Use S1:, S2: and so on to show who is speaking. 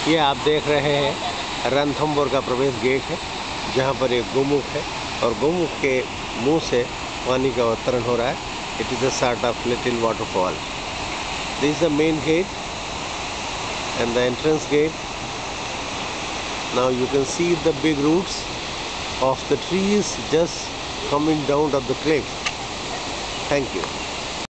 S1: ये आप देख रहे हैं रणथंभौर का प्रवेश गेट है, जहाँ पर एक गोमुख है और गोमुख के मुंह से पानी का अवतरण हो रहा है। It is a sort of little waterfall. This is the main gate and the entrance gate. Now you can see the big roots of the trees just coming down of the cliff. Thank you.